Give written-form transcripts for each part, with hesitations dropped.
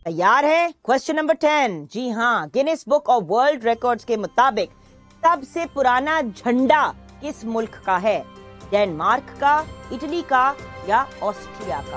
तैयार है? Question number 10। जी हाँ, Guinness book of world records के मुताबिक सबसे पुराना झंडा किस मुल्क का है? डेनमार्क का, इटली का या ऑस्ट्रिया का?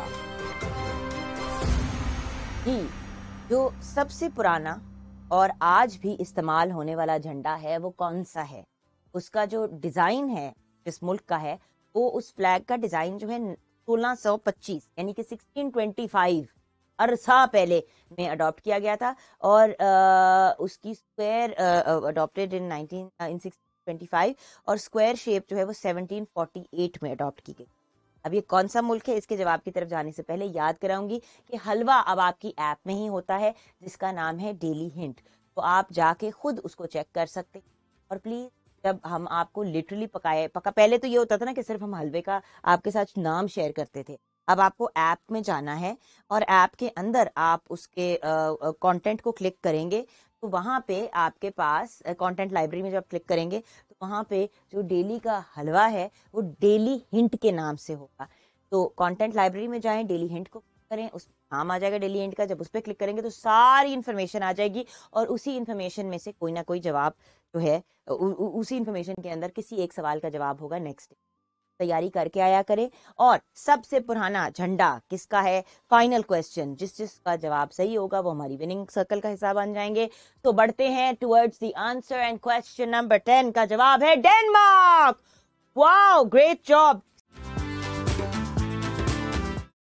जी, जो सबसे पुराना और आज भी इस्तेमाल होने वाला झंडा है वो कौन सा है? उसका जो डिजाइन है, जिस मुल्क का है, वो उस फ्लैग का डिजाइन जो है 1625 यानी कि 1625 अरसा पहले में अडॉप्ट किया गया था। और उसकी स्क्वायर अडॉप्टेड इन 1625 और स्क्वायर शेप जो है वो 1748 में अडॉप्ट की गई। अब ये कौन सा मुल्क है, इसके जवाब की तरफ जाने से पहले याद कराऊंगी कि हलवा अब आपकी ऐप में ही होता है जिसका नाम है डेली हिंट। तो आप जाके खुद उसको चेक कर सकते हैं। और प्लीज, जब हम आपको लिटरली पहले तो ये होता था ना कि सिर्फ हम हलवे का आपके साथ नाम शेयर करते थे। अब आपको ऐप में जाना है और ऐप के अंदर आप उसके कंटेंट को क्लिक करेंगे तो वहां पे आपके पास कंटेंट लाइब्रेरी में जब क्लिक करेंगे तो वहां पे जो डेली का हलवा है वो डेली हिंट के नाम से होगा। तो कंटेंट लाइब्रेरी में जाएं, डेली हिंट को करें, उस नाम आ जाएगा डेली हिंट का। जब उस पर क्लिक करेंगे तो सारी इन्फॉर्मेशन आ जाएगी और उसी इन्फॉर्मेशन में से कोई ना कोई जवाब जो है उसी इन्फॉर्मेशन के अंदर किसी एक सवाल का जवाब होगा नेक्स्ट। तैयारी करके आया करें। और सबसे पुराना झंडा किसका है? फाइनल क्वेश्चन, जिस जिसका जवाब सही होगा वो हमारी विनिंग सर्कल का हिस्सा बन जाएंगे। तो बढ़ते हैं towards the answer and question number 10 का जवाब है डेनमार्क। Wow, great job.